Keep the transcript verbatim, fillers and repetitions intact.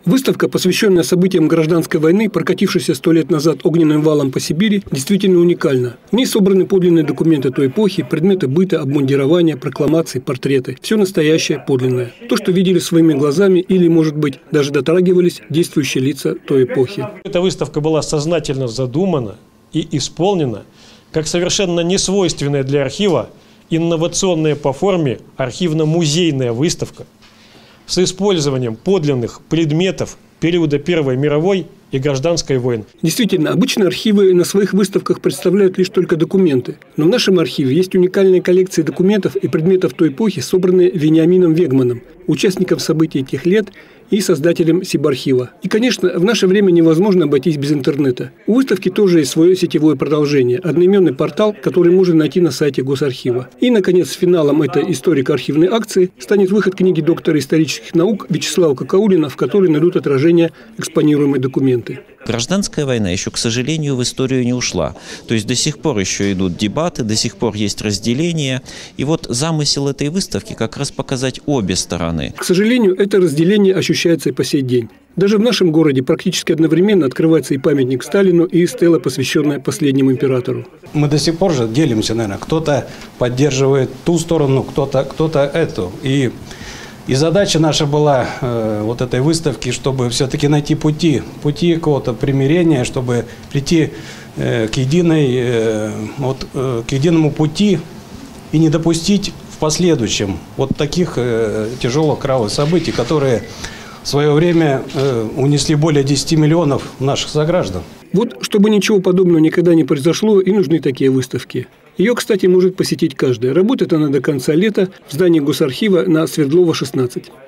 Выставка, посвященная событиям гражданской войны, прокатившейся сто лет назад огненным валом по Сибири, действительно уникальна. В ней собраны подлинные документы той эпохи, предметы быта, обмундирования, прокламации, портреты. Все настоящее, подлинное. То, что видели своими глазами или, может быть, даже дотрагивались действующие лица той эпохи. Эта выставка была сознательно задумана и исполнена как совершенно несвойственная для архива инновационная по форме архивно-музейная выставка с использованием подлинных предметов периода Первой мировой и гражданской войн. Действительно, обычно архивы на своих выставках представляют лишь только документы. Но в нашем архиве есть уникальные коллекции документов и предметов той эпохи, собранные Вениамином Вегманом, участником событий тех лет и создателем Сибархива. И, конечно, в наше время невозможно обойтись без интернета. У выставки тоже есть свое сетевое продолжение – одноименный портал, который можно найти на сайте Госархива. И, наконец, финалом этой историко-архивной акции станет выход книги доктора исторических наук Вячеслава Какаулина, в которой найдут отражение экспонируемые документы. Гражданская война еще, к сожалению, в историю не ушла. То есть до сих пор еще идут дебаты, до сих пор есть разделения. И вот замысел этой выставки как раз показать обе стороны. К сожалению, это разделение ощущается и по сей день. Даже в нашем городе практически одновременно открывается и памятник Сталину, и стела, посвященная последнему императору. Мы до сих пор же делимся, наверное. Кто-то поддерживает ту сторону, кто-то кто-то эту. И И задача наша была э, вот этой выставки, чтобы все-таки найти пути, пути какого-то примирения, чтобы прийти э, к единой, э, вот, э, к единому пути и не допустить в последующем вот таких э, тяжелых кровавых событий, которые в свое время э, унесли более десяти миллионов наших сограждан. Вот, чтобы ничего подобного никогда не произошло, и нужны такие выставки. Ее, кстати, может посетить каждый. Работает она до конца лета в здании Госархива на Свердлова, шестнадцать.